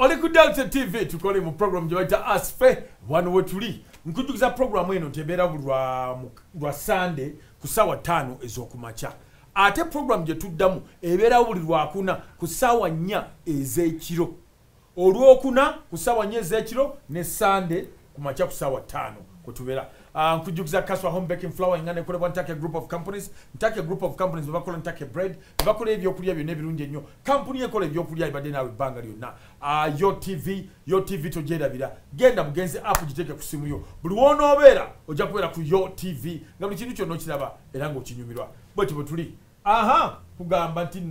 Oli ku Delta TV tukole mu program gye Asfe wano wetuli nkujukiza program eno tebera lwa Sunday ku sawa 5 ez'okumakya ate program gye tuddamu ebeera buli lwakuna ku sawa 4 ez'ekiro olwokuna ku sawa 4 ez'ekiro ne Sunday ku makya ku sawa 5 kutubera nkujukiza Kaswa Home Baking Flour ingane kolebwa Ntake Group of Companies bakola Ntake Bread bakola ebyokulya byonna ebirungi ennyo kampuni ekola ebyokulya ibadde nawe ebbanga lyonna Yo TV togyerabira genda mugenzi app giteke ku simu yo buli wonoobeera ojja kubeera ku Yo TV nga buli kintu kyonna okiraba era ng'okinyumirwa bwetyo bwe tuli kugamba nti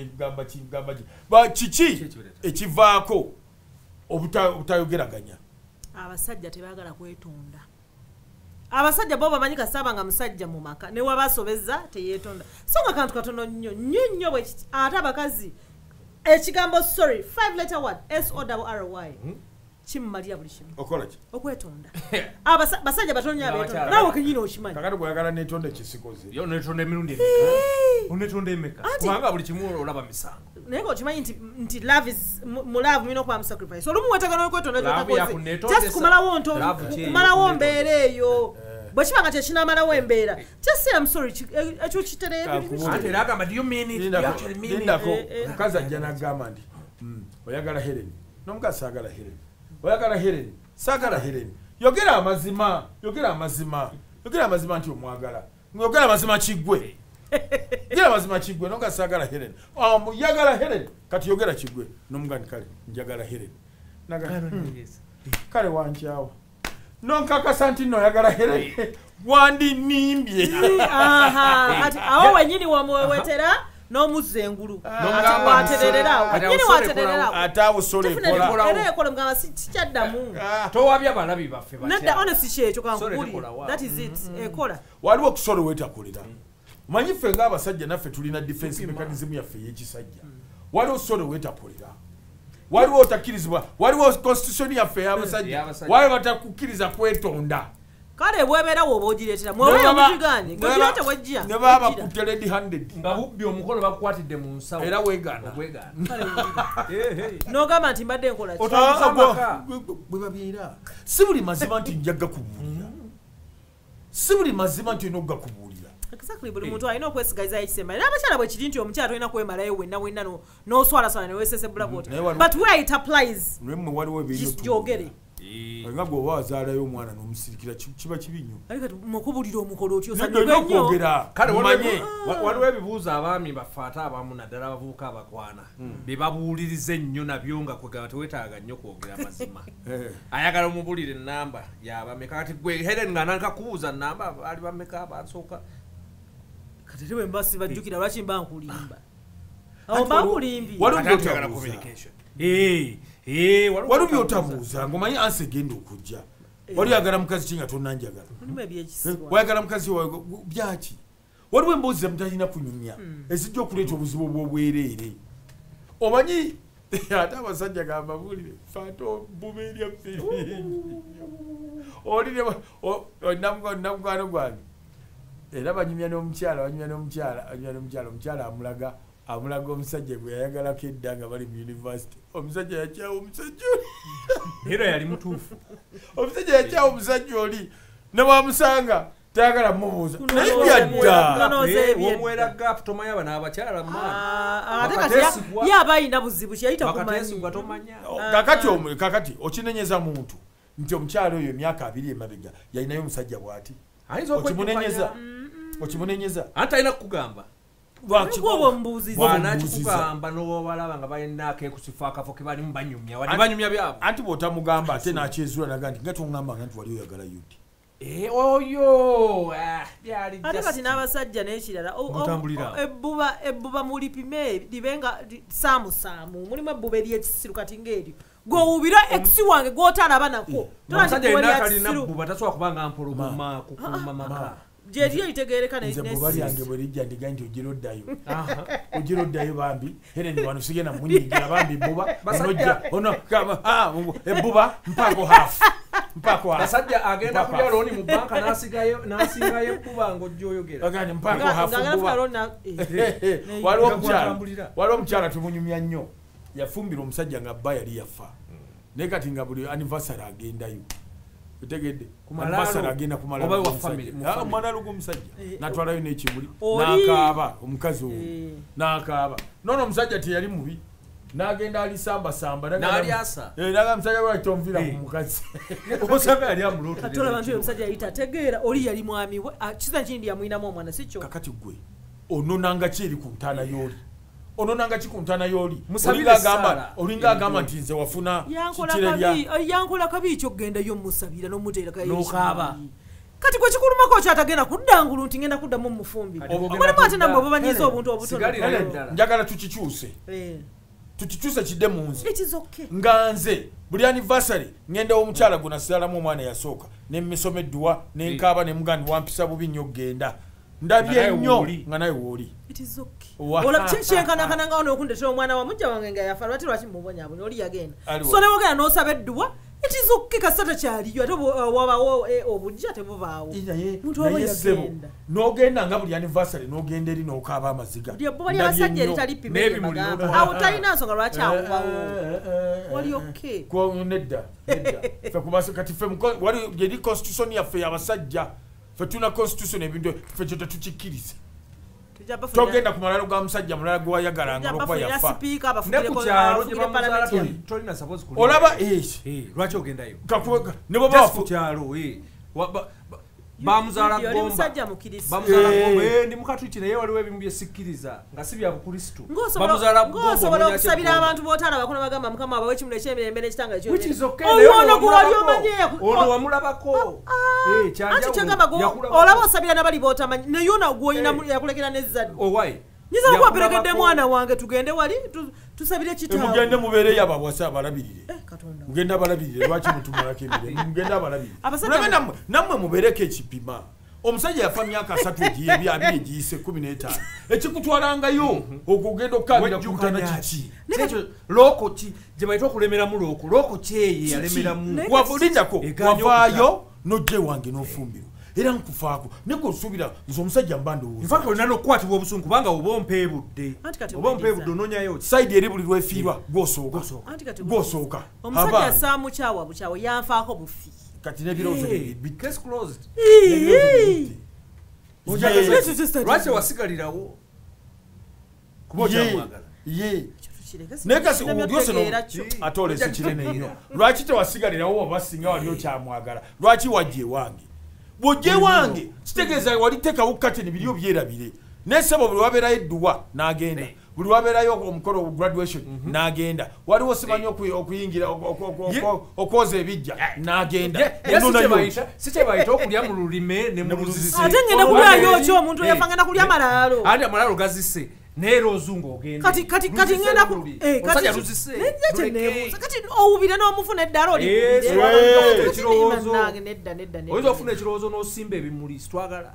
kiki ekivaako obutayogeraganya abasajja tebaagala kwetonda abasajja bo bamanyi kasaba nga musajja mu maka ne wabasobeza teyetonda so nga kantu katono nnyo bwe ate abakazi ekigambo sorry 5 letter word SORRY kimmalira buli kimu okola ki okwetonda basajja batonya abetonda nawe kenyine okimanyi kakati bwayagala netonda ekisikoze yo netonda emirundi unetonda emeka kubanga buli kimu olaba misango naye okimanyi nti love is love mulina okuba sacrifice olumu wetagana okwetonda kyotakoze just kumalawo mbeera eyo bwe kibanga kyekinamalawo embeera just I'm sorry ekyo kitereebiateraagamba do you mean it lindako mukazi ajja n'agamba nti oyagala Helen n'omukazi saagala Helen oyagala Helen saagala Helen yogera amazima nti omwagala yogera amazima kiggwe n'omukazi saagala Helen yagala Helen kati yogera kiggwe n'omugani kale njagala Helen kale wankyawa nonkakasa nti noyagala Helen wandinimbye awo wenyini wamwewetera n'omuzza engulu ate awo solo ekola mugamba sikyaddamu towabya balabi baffe nedda ono si kyekyo kankuli that is it ekola waliwo okusolo wetakolera manyi ffe ng'abasajja naffe tulina defense mechanism yaffe ey'ekisajja waliwo solo wetakolera waliwo otakkirizibwa waliwo constitution yaffe y'abasajja waliwo batakukkiriza kwetonda kale bwebeera woba ogireetera mweweyo omugigane gwegireete wejja ne baba bakutte red handed nga bubbi omukono bakukwatidde mu nsawo era weegaana n'ogamba nti mbadde nkola bwe babyera si buli mazima nti njaga kubuulira si buli mazima nti olina okugakubuulira exactly buli muntu alina okwesigalizayo ekisemba era abakyala bwe kiri nti omukyala tolina kwemalayo wenna n'oswalaswala ne weesesebula bwota but where it applies nemwe waliwo gyogere nga gweoba wazaalayo omwana n'omusirikira kiba kibi nnyo mukubulira omukolo otyokwogera kale waliwo ebibuuzo abaami baffe ate abamu naddala abavubuka abakwana bye babuuliriza ennyo nabyo nga kwegaba tewetaaga nnyo kwogera amazima ayagala omubulire ennamba yabameka kati gwe Helen nga nankakubuuza nnamba ali bameka abasooka kati tewe mbasi bajjukira lwaki mba nkulimba awo mba nkulimbi waliwo byotabuuza ng'omanyi ansi egenda okujja wali oyagala mukazi ki nga tonnanjagala wayagala mukazi byaki waliwo emboozi zamutalina kunyumya ezijja okuleeta obuzibu obw'obwereere omanyi ate abasajja gambabulire fata obuba eryaffe oli namukwano gwange era banyumya n'omukyala amulaga omusajja gwe yayagalako edda nga bali mu university omusajja yakyawa omusajja oli era yali mutuufu omusajja yakyawa omusajja oli ne bwamusanga tayagala mumubuuza naye byadda womwera gapu tomanya bano abakyala ye aba alina buzibu kyeyita kumanyi kakati okinenyeza muntu nti omukyala oyo emyaka 2 emabega yalinayo omusajja bw'ati okimunenyeza anti alina kukugamba bwanakikugamba n'obalaba nga balinaako ekusifa akafo ke balimu banyumya wali banyumya byabo anti bw'otamugamba ate n'akyezula naga nti nga tongambanga nti wali oyagala yuti oyo ate kati n'abasajja n'ekirala ebbuba mulipime libenga saamusaamu mulimu ebbuba eryekisiru kati ng'eryo gw'owubira ekisi wange gw'otalaba nako omusajja yenna akalina bbuba tasobola kubanga mpologoma kukuluma maka Jeje itegereka nze bobali yange bwelijja ndiga nti ogiroddayo bambi Helen wano sigena munyigira bambi buba onojja ono kama ebbuba mpako half basajja agenda kulya looni mu banka n'asingayo ebbuba ng'ojjoyogera agani mpako half buba waliwo omukyala tumunyumya nnyo yafumbira omusajja nga bba yali yafa naye kati nga buli anniversary agendayo utegedde anniversary agenda kumalaomwana g'omusajja natwalayo n'ekimuli n'akaaba omukazi owo n'akaaba nono omusajja teyali mubi n'agenda alisambasamba naga musajja lwaki onvira ku mukazi osanga yali amulotatola abantu omusajja yali tategeera oli yali mwami we kiza kindi yamwinamu omwana sikyo kakati gwe ononanga ki eri ku ntaana y'oli ononanga ki ku ntaana y'oli olinga agamba nti nze wafuna yankola kabi kyokgendayo musabira n'omuteerakaaba kati gwe kikulumako kyatagenda kuddangulu nti ngenda kuddamu mufumbi omulimu ate nabwe obubanyiza obuntu obutono njagala tukikyuse kidde mu nze nga nze buli anniversary ngenda omukyala gwe nasigalamu omwana yasooka nemmisoma edduwa nenkaaba nemugandi wampisa bubi nnyo genda ndabye nnyo nga naye wooli kyenkanakana n'okundetera omwana wa mujja wange nga yafa lwaki mubonyabonya oli yagenda so newogenda n'osaba edduwa itizukke kasata kyaliyo ate wabawo obujja tebubaawo muntu oba yagenda n'ogenda nga buli anniversary n'ogenda eri n'okaaba amaziga lyebbuba lyabasajja eritali pimere bagamba awo talina nsonga lwaki awobawo wali okke nedda kati ffe wali yeri constitution yaffe yabasajja ffe tuna constitution ebintu ffe kyo tetukikkiriza togenda ku malalo ga musajja mulala gwe wayagalanga olwokuba yafa olaba lwaki ogendayo ne bwe bamuzaala ndi mukatuliki naye waliwo ebimu byesikkiriza nga si bya bukristu ng'osobola okusabira abantu b'otaala bakona bagamba mukama abawe ekimulo eky'emirembe n'ekitanga ekyono gwe wali ono wamulabako anti kyagamba olaba osabira nabali b'otamanyi neyona gwoyina yakulekera n'ezzadde nyiza okubaperekedde mwana wange tugende wali tusabire kitmugende mubeereyo abawasa abalabirire mugende abalabirire lwaki mutumalako emirembe mugende abalabirire nammwe mubeereko ekipima omusajja yafa myaka 3 egiyise 15 ekikutwalangayo okugenda okukabira ku ntana kiki looko ki gye bayita okulemeramu looko kyeye yalemeramu wavulindako wavaayo n'ojje wange n'ofumbirwa era nkufaako nekosuubira nze omusajja mba ndowooza olina n'okukwatibwa obusungu kubanga oba ompeebudde ononyayo sayidi eri buli lwefiirwa gwosooka omusajja asaamukyawa bukyawo yanfaako bufi kati n'ebirowoozo lwaki wasigalirawo kuba okyamwagala naye kasi obudyose ate olese kinene nnyo lwaki tewasigalirawo oba singa wali okyamwagala lwaki wajja ewange bw'ojja ewange kitegeeza wali tekawo kateni biri obyerabire nesebo buli wabeerayo edduwa n'agenda buli wabeerayo omukolo graduation n'agenda waliwo simanyi okuyingira okwoza ebijja n'agenda si kye bayita okulya mu lulime ne mu luzise ate ngenda kulyayo ki omuntu yafangana kulya malaalo andi amalaalo gazise neera ozunga ogenda kati ngenda omusajja luzise kati owubire n'omufuna eddala oyinza ofuna ekirowoozo n'osimba ebimuli sitwagala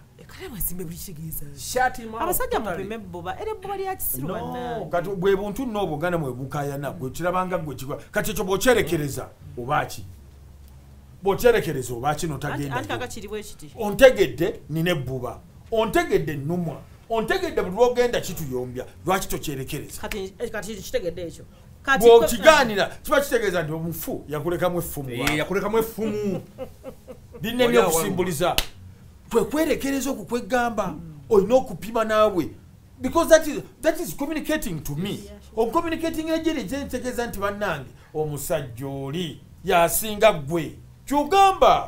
abasajja mupime ebbuba era ebbuba lyakisiru kati bwe buntu n'obuganda mwe bukayana gwe kirabanga gwe kigwa kati ekyo bw'okyerekereza obaaki bw'okyerekereza obaaki notagenda ontegedde nina ebbuba ontegedde nnumwa ontegedde buli lwogenda kituyombya lwaki tokyerekereza kati kitegedde ekyo bw'okigaanira kiba kitegeeza nti omufu yakulekamu effumu lina ebyokusimbuliza kwekwerekereza okukwegamba olina okupima naawe because that is communicating to me oncommunicating ejeri kyentegeeza nti bannange omusajja oli yasinga ggwe kyogamba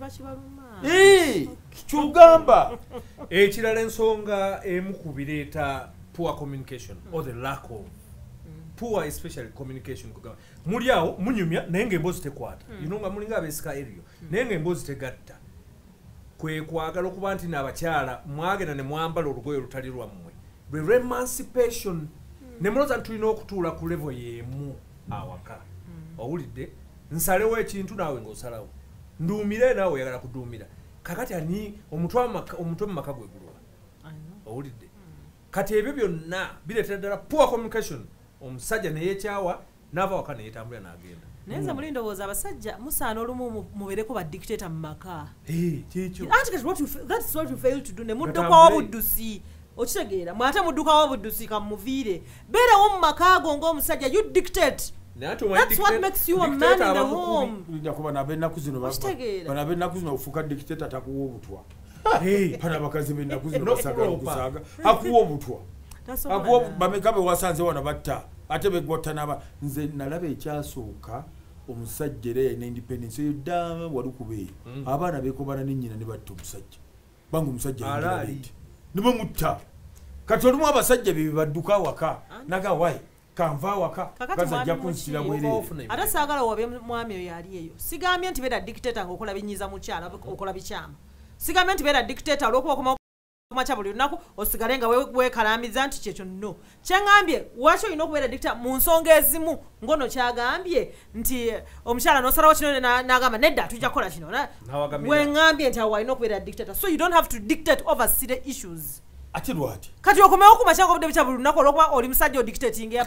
kyogamba ekirala ensonga emu ku bireeta poor communication or the lack of poor especially communication muli awo munyumya naye ng'emboozi tekwata nga mulinga abeesika eryo naye ng'emboozi tegatta kwe kwagala okuba nti n'abakyala mwagenda ne mwambala olugoye olutali lwammwe lwe emancipation ne mulooza nti tulina okutuula ku level y'emu awaka owulidde nsalewo ekintu naawe ng'osalawo nduumire naawe oyagala kuduumira kakati ani omutwe mu maka gwe gulwa owulidde kati ebyo byonna bireetera ddala poor communication omusajja neyeekyawa n'ava waka neyeetambula n'agenda naye nze muli ndowooza abasajja musaana olumu mubeereko badictator mu maka kyekyo that's what you fail to do ne muddukwawo buddusi okitegeera mwate muddukawo budusika muviire beerawo mu makaago ng'omusajja you dictate. That's what makes you a man in the home. Bana b'ennaku zino ofuuka dictator takuwa obutwa. Bana bakazi b'ennaku zino basagala okusaaga akuwa obutwa. Akuwa bameka be wasanze wano batta ate begotta n'aba nze nalaba ekyasooka omusajja era yalina independence eyo ddama wali kubeeyo abaana beekobana n'ennyina ne batta omusajja banga omusajja nibo mutta kati olimu abasajja be badduka waka naga wayi kanva waka gazajja kunsitira bwereere ate saagala wabe mwami oyo yali eyo sigambye nti beera dictator ng'okola binyiza mukyala okola bikyama sigambye nti beera dictator olw'okuba kumacha buli lunaku osigale nga weekalamiza nti kyekyo nno kyeŋŋambye lwaki olina okubeera dictator mu nsonga ezimu ngono kyagambye nti omukyala n'osalawo kino n'agamba nedda tujja kukola kino weŋŋambye nti awo walina okubeera dictator so you don't have to dictate over city issues ate lwati kati okomewo kumacha ng'obudde bukya buli lunaku olw'okuba oli musajja odictating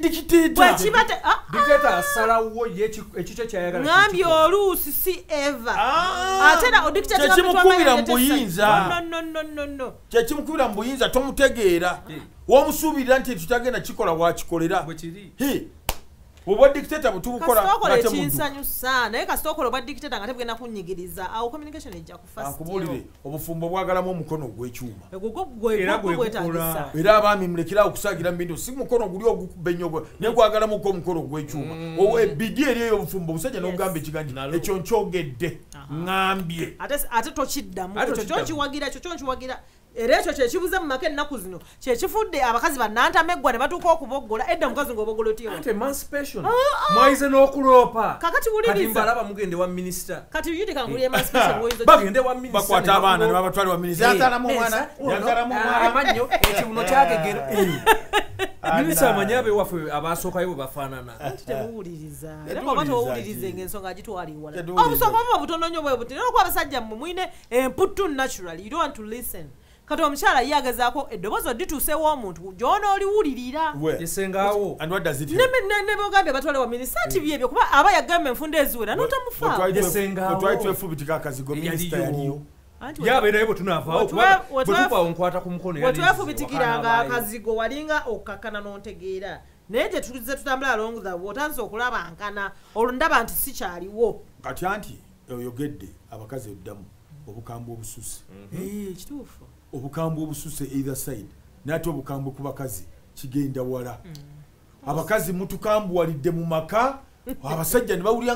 asalawo ekikyo kyayagala ŋambye oluusi si eva ate era odictatingkyekimukubira mu buyinza kyekimukubira mu buyinza tomutegeera womusuubirira nti tutagenda kikola wakikolera obwa dictator butubukola kasitookola ekinsanyusa naye kasitookola obwa dictator nga tebugenda kunnyigiriza awo communication ejja kufakubulire obufumbo bwagalamu omukono ogw'ekyuma era abaami mulekerawo okusaagira mu bintu si mukono guli ogubenyogo naye gwagalamuko omukono ogw'ekyuma ebidi eri eyo obufumbo obusajja n'ogamba ekiganji ekyo nkyogedde ŋŋambye ate tokiddamu ekyo kyonkiwagira era ekyo kyekibuze mu maka ennaku zino kyekifudde abakazi bannantameggwa ne batuuka okuboggola edda mukazi ng'oboggola mwayize n'okuloopa kakati wuliriza mugende wa minisita kati yudikanguli emancipation bagende wa minisita bakwata abaana ne babatwali wa minisita yazalamu omwana amanyo ekibuno kyagegera minisita amanyi abewaffe abasookayo bwe bafaanana temuwuliriza era oba towulirize ng'ensonga agitwala ewala obusooka buba butono nnyo bwe buti era okuba abasajja mmwe mwine emputtu naturally you don't want to listen kati omukyala ye agezaako eddoboozi odituusewo omuntu gy'onooliwulirira yesengaawo ne bogambye batwale wa minisita nti byebyo kuba aba yagamba enfunda eziwera n'otamufaaotwali twefubitika akazigo minisita yaliyo yabeerayo bwe tunaavaawo bwetuvaawo nkwata ku mukono wetwefubitikiranga akazigo walinga okakkana n'ontegeera naye gye tulize tutambula along the otanze okulaba nkana olwo ndaba nti sikyaliwo kati anti oyogedde abakazi oddamu obukambwe obususse kituufu obukambwe obususse either side nate obukambwe ku bakazi kigenda wala abakazi mutukambuwalidde mu maka abasajja ne bawulira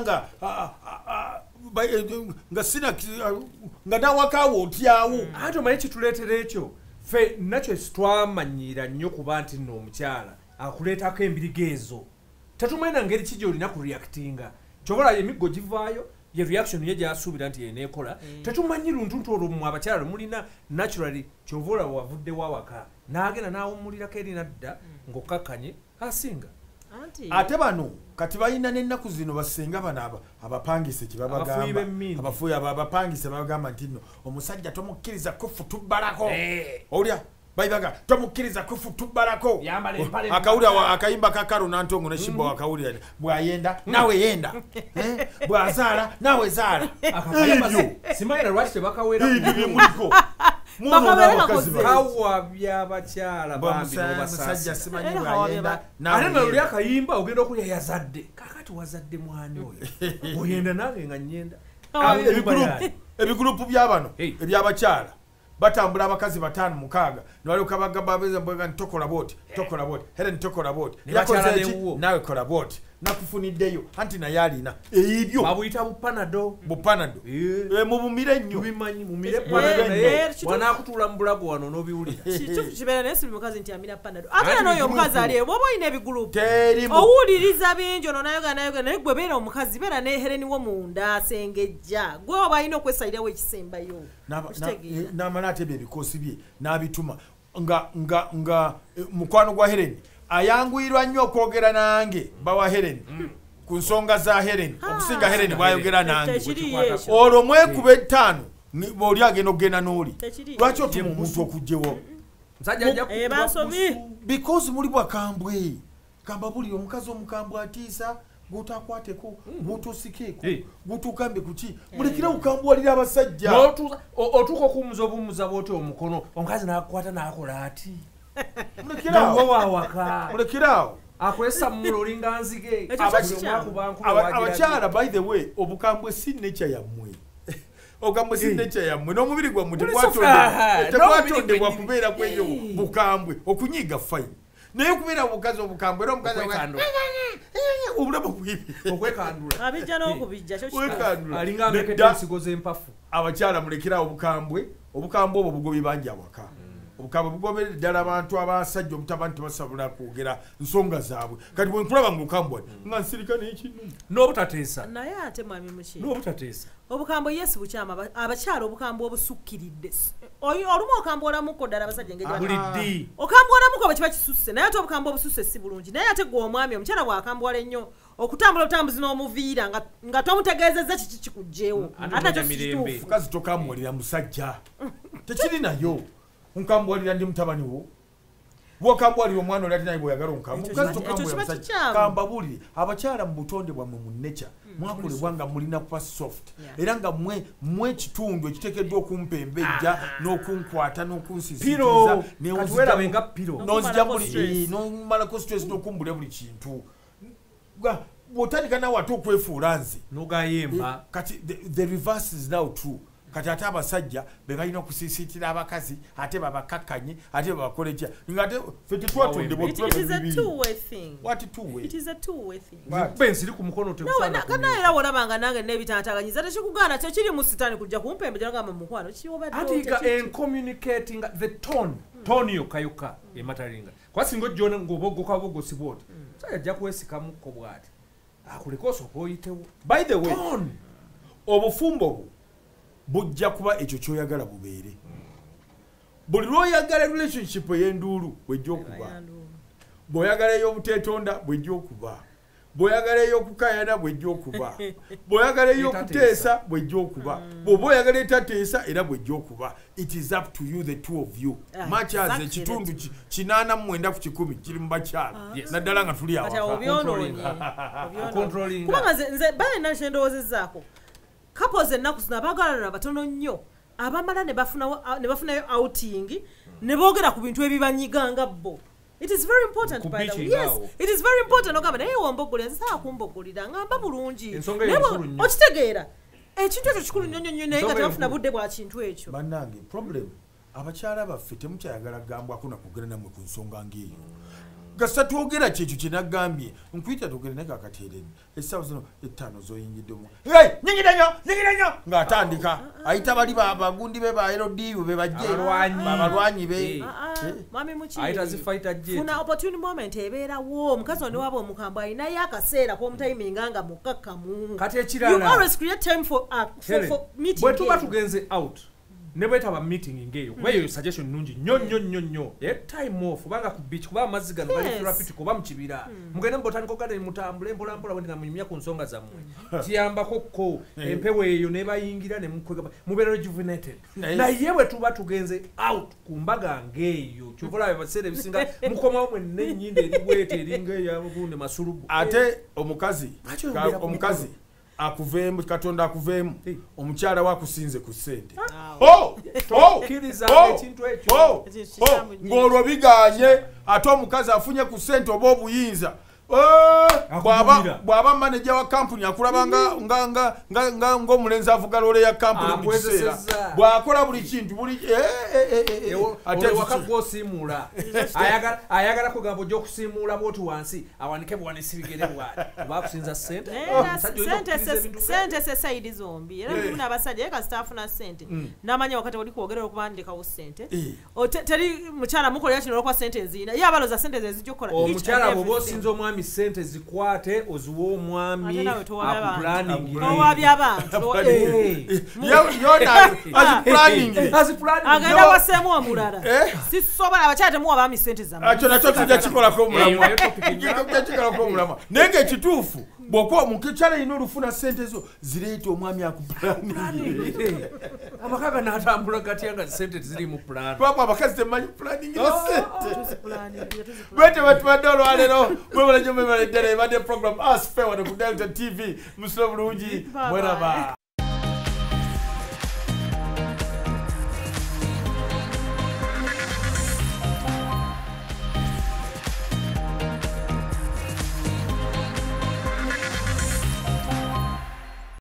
nga sina nga nawakaawo otyawo ate omanyi kituleetera ekyo ffe nakyo twamanyira nnyo kuba nti nno omukyala akuleetako embiriga ezo tetumanyi na ngeri ki gy'olina ku reactinga kyobola emiggo givaayo ye reaction ye gyasuubira nti yeneekola tetumanyi luntuntu olwo mu abakyala mulina naturally kyovola wavudde wawaka n'agenda n'awummulirako eri nadda ng'okkakkanye asinga ate bano kati balina n'ennaku zino basenga bano abapangise kyebabagamba abafuuyi abapangise babagamba nti nno omusajja tomukkiriza kufutubbalako owulya bayibaga tomukkiriza kufutubbalako akawulira akayimba kakaro nantongo neshimba wakawulira bwayenda nawe yenda bwazaala nawe zaala ebyo simayira lwaki tebakawera muliko kawa byabakyala bamusajja simanyi bwayenda ate naluli akayimba ogenda okulya yazadde kakati wazadde mwani oyo oyenda nange nga nyenda ebigurupu byabano ebyabakyala batambula abakazi 5-6 nalyoka bagamba abeza ntokola boti Helen tokola boti nawe kola boti nakufuniddeyo anti naye alina ebyo babuyita bupanado mubumire nnyo wanakutuula mu bulago wano n'obiwulira kibeera naye si mukazi nti amira panado ate n'oyo omukazi ali eyo bwoba olina ebigulupu owuliriza bingi ono nayoga naye gwe beera omukazi beera ne Helen wo munda asengejja gwe oba alina okwesayirawo ekisembayo n'amala ate ebyo ebikoosi bye n'abituma nga mukwano gwa Helen ayanguyirwa nnyo okwogera nange bawa Helen ku nsonga za Helen okusinga Helen bwayogera nange olwo mwekube 5 oli agenda okugenda n'oli lwaki otuma omuntu okugjewo because muli bwakambwe kamba buli omukazi omukambwe atiisa gutakwateko gutusikeeko gutukambe kuki mulekera ukambwalira abasajja otuuka okumuza obumuza bwoti omukono omukazi nakwata nakola ati mulekerawo mulekerawo akolesa mmulo olinga nzige abakyala by the way obukambwe si nature yammwe okambwe si nature yammwe n'omubiri gwammwe tekwatondebwa kubeera kweyo bukambwe okunyiga fine naye okubeera obukazi obukambwe era omukazi obulema okwekandula abijja n'okubijja alinga ameketa ensigo z'empafu abakyala mulekerawo obukambwe obwo bugobi bangi awaka obukambwe bugoberera ddala abantu abasajja omutaba nti basobola kwogera nsonga zaabwe kati bwe nkulaba nga okambwe nga nsirika n'ekinu n'obutateesa naye ate mwami muki n'obutateesa obukambwe yesi bukyama abakyala obukambwe obusukkiridde olumu okambwe olamuko ddala abasajja buliddi okambwe olamuko bwe kiba kisusse naye ate obukambwe obususse si bulungi naye ate gwe omwami omukyala bw'akambwala ennyo okutambula obutambuzi n'omuviira nga tomutegeezezza kiki kikugjeewo ate nakyo kituufu mukazi tokambwalira musajja tekiri nayo nkambwalira ndi mutabani wo bwokambwalira omwana oli ati naye bweyagala onkambwalira abakyala mu butonde bwammwe mu nature mwakolebwa nga mulina kuba soft era nga mwe ekitundu ekiteekeddwa okumpembejja n'okunkwata n'okunsisitiza nomalako stress n'okumbula buli kintu bw'otandika nawe ate okwefuula nze nogayemba kati the reverse is now true kati ate abasajja be balina okusisiitira abakazi ate babakakkanye ate babakole ekya ngate ffe tetwatondebwabensi iri ku mukono tekanaye era wolabanga nange nebitantagayiza tekikugaana tekiri mu sitaani kujja kumpembejja nogamba mukwano kiyobaddaatika encommunicating the tone yokayoka ematalinga kwasinga ojjona ng'obogokabogosi bwoti saja ajja kwesikamukko bw'ati akuleka osooka oyitewo by the way obufumbo bwo bujja kuba ekyo kyoyagala bubeere buli lwoyagala relationship ey'enduulu bwejja okuba bw'oyagala ey'obuteetonda bwejja okuba bw'oyagala ey'okukayana bwejja okuba bw'oyagala ey'okuteesa bwejja okuba bw'oba oyagala etateesa era bwejja okuba it is up to you the two of you much as ekitundu 89 ku 100 kiri mu bakyala naddala nga tuli awakakubanga nze balina kyendowoozezaako couples ennaku zino abaagalana batono nnyo abamala ne bafunayo outing ne boogera ku bintu ebibanyiganga bo. It is very important by the way. Yes, it is very important ogamba naye wombogolera nsa kumbogolera ngamba bulungi okitegeera ekintu ekyo kikulu nnyo nnyo naye nga tebafuna budde bwa kintu ekyo bannange problem abakyala baffe temukyayagala gambwako nakugera namwe ku nsonga ng'eyo gasita twogera kyekyo kyenagambye nkuyita togere naye kakateereni essaawa zino 5 zoyingiddemu nyingira nnyo ng'atandika ayita bali bagundi be ba LDU be bajje abalwanyi be mwami muki ayita zifaita jet funa opportunity moment ebeerawo omukazi ono waba omukambwe alinayo akaseera k'omutayiminga nga mukakkamu kati ekirala you always create time for meeting bwe tuba tugenze out ne bwetaba meeting ngeyo kuba eyo suggestion nungi nnyo time off kubanga ku beach kuba amazzi gano bali therapeutic kuba mu kibira mugende mbotandika okugenda mutambule mpolampola bwendi nga munyumya ku nsonga zammwe kiyambako ko empewo eyo ne bayingira ne mukwega mubeera rejuvenated naye bwe tuba tugenze out ku mbaga ngeyo kyovulabe baseera ebisinga mukomawo mwenna ennyinda eribwete eringa eyabugunde masulubu ate omukazi akuveemu katonda akuveemu omukyala wakusinze ku ssente ng'olwo biganye ate omukazi afunye ku ssente oba obuyinza bw'aba maneja wa kampuni akulaba ng'omulenzi avuga loole ya kampuni mu kiseera bw'akola buli kintu ate wakagosiimuula ayagala kugamba ojja okusiimuula bwoti wansi awanike buwanisi bigere bwati bakusinza ssente se sayidi zombi era mulimu n'abasajja kasita afuna ssente n'amanya wakati oli kwogerera okubandikawo ssente teri mukyala mukolera kino olwokuba ssente eziyina ye abaloza ssente ze zijja okukola omukyala bw'oba osinza omwami sente zikwate oziwa omwami owabya abantu agenda waseemu omulala sisobola abakyala temuwa baami sente zakyo nakyo tujja kikolako omulamwa naye ngaekituufu bw'okuba omukyala yina olufuna ssente zo zireeta omwami akupulaningi amaka ganatambula gatya nga sente ziri mu pulaani papa abakazi temanyi pulaningi ne sente bwete batubadde olwaleero mwebala nnyo mwebala eddala ebadde program Ask Fair wano ku Delta TV musula bulungi mweraba